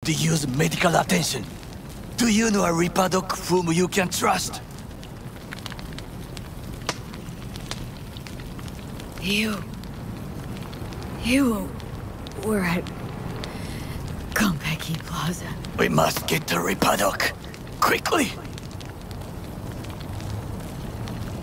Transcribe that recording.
to use medical attention. Do you know a Reaper doc whom you can trust? You were at Konpeki Plaza. We must get to Reaper doc. Quickly!